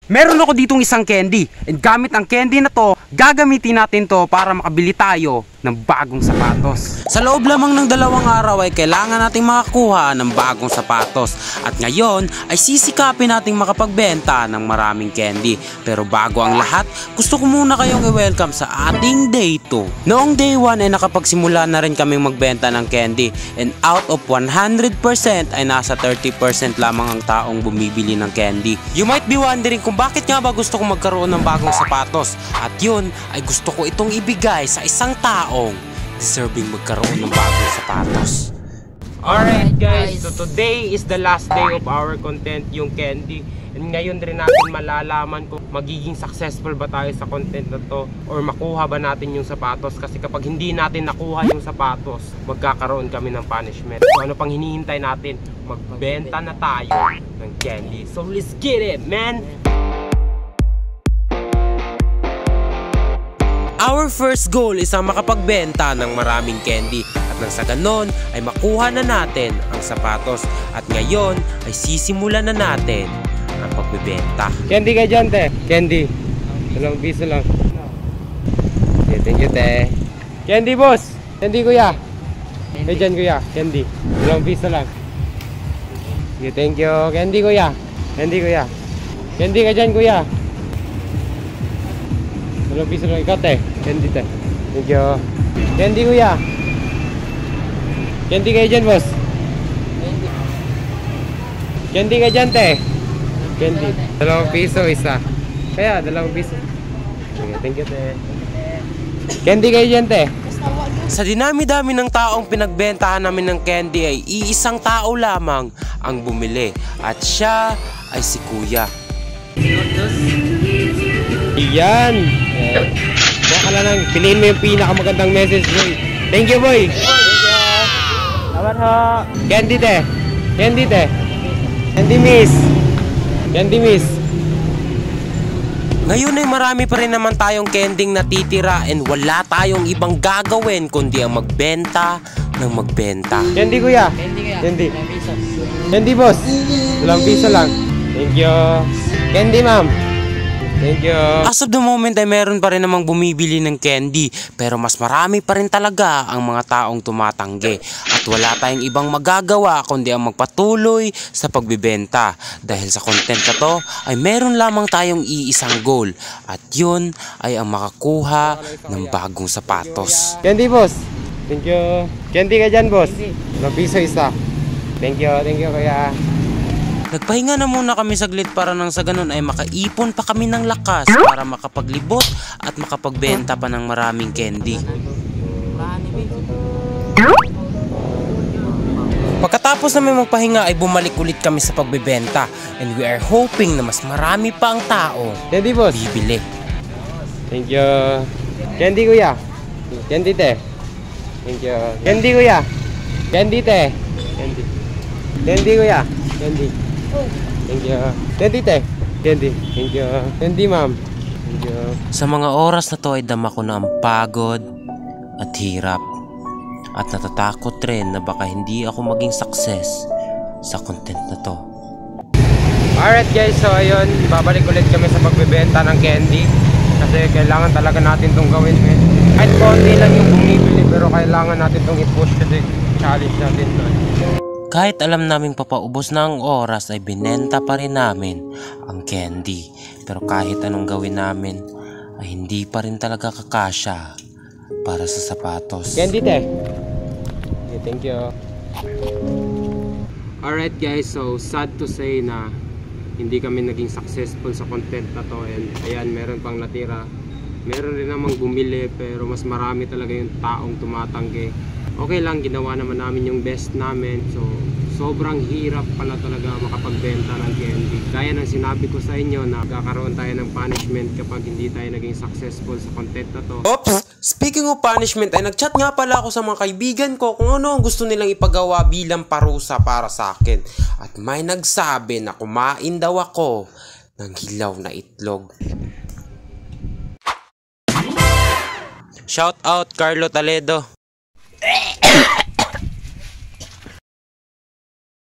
Meron ako ditong isang candy, and gamit ang candy na to, gagamitin natin to para makabili tayo ng bagong sapatos. Sa loob lamang ng 2 araw ay kailangan nating makakuha ng bagong sapatos. At ngayon ay sisikapin nating makapagbenta ng maraming candy. Pero bago ang lahat, gusto ko muna kayong i-welcome sa ating day 2. Noong day 1 ay nakapagsimula na rin kaming magbenta ng candy, and out of 100% ay nasa 30% lamang ang taong bumibili ng candy. You might be wondering kung bakit nga ba gusto kong magkaroon ng bagong sapatos. At yun ay gusto ko itong ibigay sa isang taong deserving magkaroon ng bagong sapatos. Alright guys, so today is the last day of our content, yung candy. And ngayon rin natin malalaman kung magiging successful ba tayo sa content na to, or makuha ba natin yung sapatos. Kasi kapag hindi natin nakuha yung sapatos, magkakaroon kami ng punishment. So ano pang hinihintay natin? Magbenta na tayo ng candy. So let's get it, man! Our first goal is ang makapagbenta ng maraming candy, at nang sa ganon ay makuha na natin ang sapatos. At ngayon ay sisimulan na natin ang pagbebenta. Candy ka dyan, te? Candy. 2 piso lang. Okay, thank you, te. Candy, boss. Candy, kuya. Candy dyan, kuya. Candy. 2 piso lang. Okay, thank you. Candy, kuya. Candy, kuya. Candy ka dyan, kuya. 2 piso lang. Ikaw, te. Candy, te. Thank you. Candy, kuya. Candy kayo dyan, boss. Candy ka dyan, te. Candy. 2 piso isa. Kaya, 2 piso. Okay, thank you, te. Candy kayo dyan, te. Sa dinami-dami ng taong pinagbentahan namin ng candy ay iisang tao lamang ang bumili. At siya ay si kuya. Iyan. Baka lang, piliin mo yung pinakamagandang message, boy. Thank you, boy. Salamat ho. Candy, te. Candy, te. Candy, miss. Candy, miss. Ngayon ay marami pa rin naman tayong candy natitira, and wala tayong ibang gagawin kundi ang magbenta ng magbenta. Candy, kuya. Candy, kuya. Candy. Candy, boss. 2 piso lang. Thank you. Candy, ma'am. Thank you. As of the moment ay meron pa rin namang bumibili ng candy, pero mas marami pa rin talaga ang mga taong tumatanggi. At wala tayong ibang magagawa kundi ang magpatuloy sa pagbibenta. Dahil sa content na to ay meron lamang tayong iisang goal, at yun ay ang makakuha ng bagong sapatos. Candy, boss. Thank you. Candy ka dyan, boss. 2 piso isa. Thank you kuya. Nagpahinga na muna kami saglit para nang sa ganun ay makaipon pa kami ng lakas para makapaglibot at makapagbenta pa ng maraming candy. Pagkatapos namin magpahinga ay bumalik ulit kami sa pagbebenta, and we are hoping na mas marami pa ang tao candy, boss. Bibili. Thank you. Candy, kuya. Candy, te. Thank you. Candy, kuya. Candy, te. Candy. Candy, kuya. Candy. Thank you. Candy, te. Candy. Thank you. Candy, ma'am. Thank you. Sa mga oras na to ay dama ko na ang pagod at hirap. At natatakot rin na baka hindi ako maging success sa content na to. Alright guys, so ayun, babalik ulit kami sa pagbebenta ng candy. Kasi kailangan talaga natin itong gawin, man. Kahit konti lang yung bumibili, pero kailangan natin itong i-push kasi challenge natin to. Kahit alam naming papaubos na ang oras ay binenta pa rin namin ang candy. Pero kahit anong gawin namin ay hindi pa rin talaga kakasya para sa sapatos. Candy, te. Okay, thank you. Alright guys, so sad to say na hindi kami naging successful sa content na to. And ayan, meron pang natira. Meron rin namang bumili, pero mas marami talaga yung taong tumatanggi. Okay lang, ginawa naman namin yung best namin. So sobrang hirap pala talaga makapagbenta ng candy. Gaya ng sinabi ko sa inyo na kakaroon tayo ng punishment kapag hindi tayo naging successful sa content na to. Oops! Speaking of punishment ay nagchat nga pala ako sa mga kaibigan ko kung ano ang gusto nilang ipagawa bilang parusa para sa akin. At may nagsabi na kumain daw ako ng hilaw na itlog. Shout out Carlo Toledo.